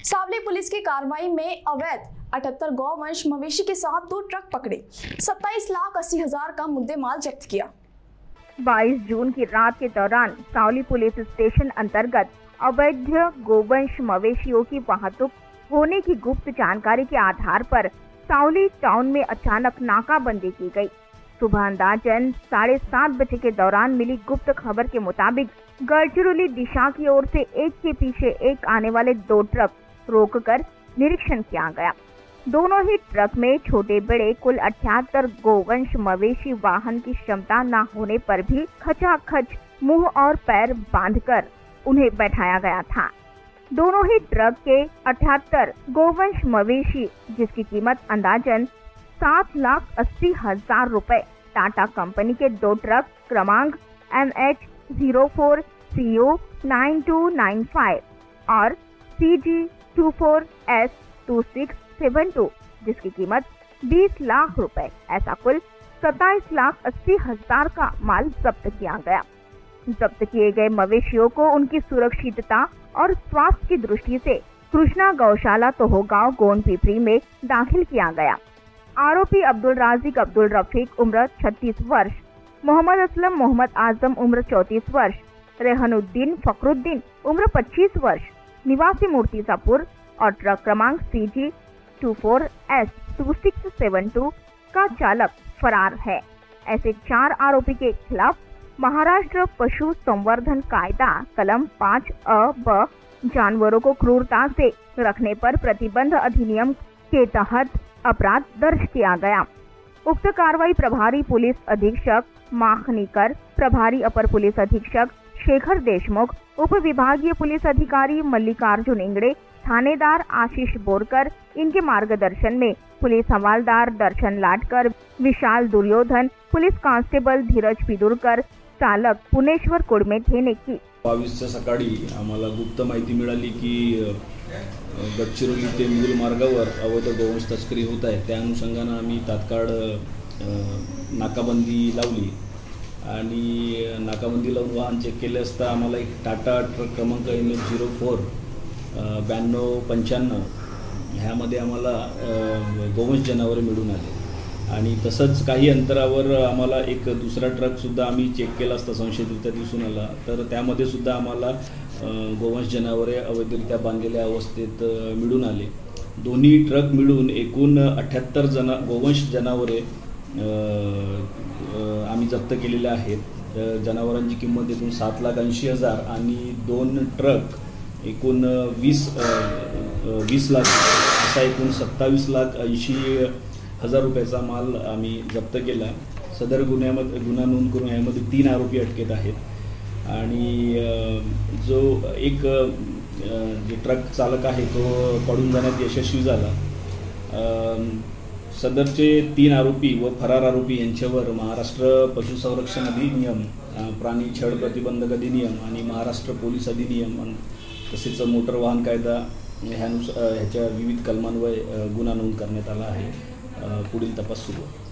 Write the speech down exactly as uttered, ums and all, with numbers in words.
सावली police की कार्रवाई में अवैध अठहत्तर गौवंश मवेशी के साथ दो ट्रक पकड़े, सत्ताईस लाख अस्सी हजार का मुद्देमाल जब्त किया। बाईस जून की रात के दौरान सावली पुलिस स्टेशन अंतर्गत अवैध गोवंश मवेशियों की वाहतुक होने की गुप्त जानकारी के आधार पर सावली टाउन में अचानक नाकाबंदी की गई। सुबह अंदाजन साढ़े सात बजे के दौरान मिली गुप्त खबर के मुताबिक गढ़चिरौली दिशा की ओर से एक के पीछे एक आने वाले दो ट्रक रोककर निरीक्षण किया गया। दोनों ही ट्रक में छोटे बड़े कुल अठहत्तर गोवंश मवेशी वाहन की क्षमता न होने पर भी खचाखच मुंह और पैर बांधकर उन्हें बैठाया गया था। दोनों ही ट्रक के अठहत्तर गोवंश मवेशी, जिसकी कीमत अंदाजन सात लाख अस्सी हजार रुपए, टाटा कंपनी के दो ट्रक क्रमांक M H zero four C U nine two nine five और C G two four S two six seven two, जिसकी कीमत बीस लाख रुपए, ऐसा कुल सत्ताईस लाख अस्सी हजार का माल जब्त किया गया। जब्त किए गए मवेशियों को उनकी सुरक्षितता और स्वास्थ्य की दृष्टि से कृष्णा गौशाला तोहोगांव गोंडपिपरी में दाखिल किया गया। आरोपी अब्दुल राजिक अब्दुल रफीक उम्र छत्तीस वर्ष, मोहम्मद असलम मोहम्मद आजम उम्र चौंतीस वर्ष, रेहनुद्दीन फखरुद्दीन उम्र पच्चीस वर्ष, निवासी मूर्तिजापुर और ट्रक क्रमांक C G two four S two six seven two का चालक फरार है। ऐसे चार आरोपी के खिलाफ महाराष्ट्र पशु संवर्धन कायदा कलम पाँच अ ब जानवरों को क्रूरता से रखने पर प्रतिबंध अधिनियम के तहत अपराध दर्ज किया गया। उक्त कार्रवाई प्रभारी पुलिस अधीक्षक माखनीकर, प्रभारी अपर पुलिस अधीक्षक शेखर देशमुख, उप विभागीय पुलिस अधिकारी मल्लिकार्जुन इंगड़े, थानेदार आशीष बोरकर, इनके मार्गदर्शन में पुलिस हवालदार दर्शन लाटकर, विशाल दुर्योधन, पुलिस कांस्टेबल धीरज पिदुरकर, चालक पुणेश्वर कुडमेठे ने की। बावीसच्या सकाळी आम्हाला गुप्त माहिती मिळाली की गडचिरोली ते मूल मार्गावर अवैध गोवंश तस्करी होत आहे। त्या अनुषंगाने आम्ही तात्काळ नाकाबंदी लावली आणि नाकाबंदी लावून वाहन चेक केले असता आम्हाला एक टाटा ट्रक क्रमांक एम एच झिरो फोर ब्याण्णव पंच्याण्णव ह्यामध्ये आम्हाला गोवंश जनावरे मिळून आले आणि तसंच काही अंतरावर आम्हाला एक दुसरा ट्रकसुद्धा आम्ही चेक केला असता संशयितरित्या दिसून आला, तर त्यामध्ये सुद्धा आम्हाला गोवंश जनावरे अवैधरित्या बांधलेल्या अवस्थेत मिळून आले। दोन्ही ट्रक मिळून एकूण अठ्ठ्याहत्तर जना गोवंश जनावरे आम्ही जप्त केलेले आहेत। जनावरांची किंमत एकूण सात लाख ऐंशी हजार आणि दोन ट्रक एकूण वीस वीस लाख असा एकूण सत्तावीस लाख ऐंशी हजार रुपयाचा माल आम्ही जप्त केला। सदर गुन्ह्यामध्ये गुन्हा नोंद करून यामध्ये तीन आरोपी अटकेत आहेत आणि जो एक जे ट्रक चालक आहे तो पडून जाण्यात यशस्वी झाला। सदरचे तीन आरोपी व फरार आरोपी यांच्यावर महाराष्ट्र पशुसंरक्षण अधिनियम, प्राणी छळ प्रतिबंधक अधिनियम आणि महाराष्ट्र पोलीस अधिनियम तसेच मोटर वाहन कायदा ह्यानुसार ह्याच्या विविध कलमान्वये गुन्हा नोंद करण्यात आला आहे। पुढील तपास सुरू आहे।